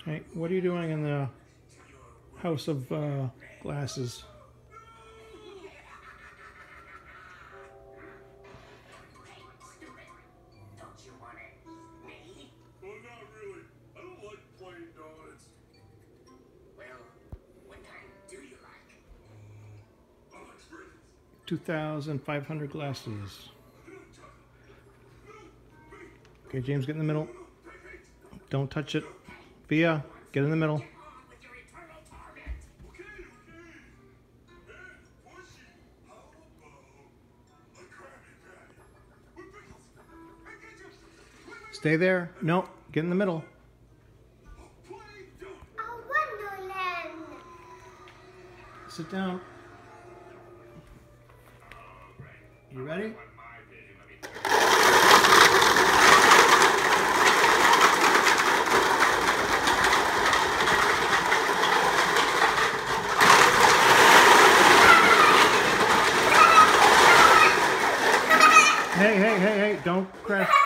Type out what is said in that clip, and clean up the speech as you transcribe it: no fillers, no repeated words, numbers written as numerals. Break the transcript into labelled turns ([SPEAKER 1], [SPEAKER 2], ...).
[SPEAKER 1] Hey, what are you doing in the house of glasses?
[SPEAKER 2] Well, not really. I don't like plain donuts.
[SPEAKER 3] Well, what kind do you like?
[SPEAKER 2] I like sprinkles.
[SPEAKER 1] 2,500 glasses. Okay, James, get in the middle. Don't touch it. Via, get in the middle.
[SPEAKER 3] Get on with your eternal torment.
[SPEAKER 2] Okay. And pushy. How about a Krabby Patty with pickles and ketchup?
[SPEAKER 1] Stay there. No, get in the middle.
[SPEAKER 2] A plain donut.
[SPEAKER 4] A wonderland.
[SPEAKER 1] Sit down. You ready? Hey, don't crash.